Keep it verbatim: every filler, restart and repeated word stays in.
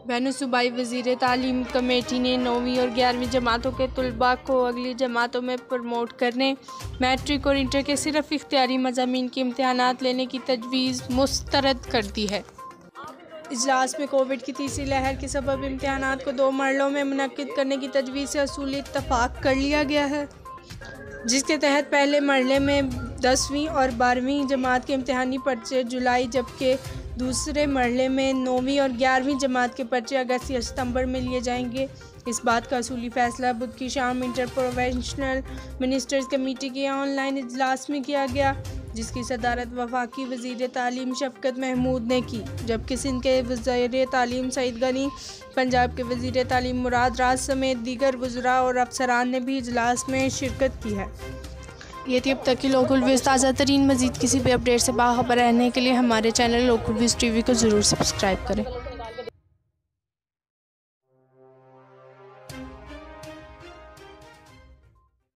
बैनुल सूबाई वज़ीर तालीम कमेटी ने नौवीं और ग्यारहवीं जमातों के तलबा को अगली जमातों में प्रमोट करने, मैट्रिक और इंटर के सिर्फ इख्तियारी मज़ामीन के इम्तहानात लेने की तजवीज़ मुस्तरद कर दी है। इजलास में कोविड की तीसरी लहर के सबब इम्तहानात को दो मरलों में मुनक्किद करने की तजवीज़ से असूली इत्तफाक कर लिया गया है, जिसके तहत पहले मरले में दसवीं और बारहवीं जमात के इम्तहानी पर्चे जुलाई, जबकि दूसरे मरले में नौवीं और ग्यारहवीं जमात के पर्चे अगस्त या सितंबर में लिए जाएंगे। इस बात का असूली फ़ैसला बुध की शाम इंटर प्रोफेशनल मिनिस्टर्स कमेटी के ऑनलाइन इजलास में किया गया, जिसकी सदारत वफाकी वज़ीर तालीम शफ़कत महमूद ने की, जबकि सिंध के वज़ीर तालीम सईद गनी, पंजाब के वज़ीर तालीम मुराद राज समेत दीगर वज़रा और अफसरान ने भी इजलास में शिरकत की है। ये थी अब तक की लोकल व्यूज़ ताज़ा तरीन। मज़ीद किसी भी अपडेट से बाखबर रहने के लिए हमारे चैनल लोकल व्यूज़ टीवी को ज़रूर सब्सक्राइब करें।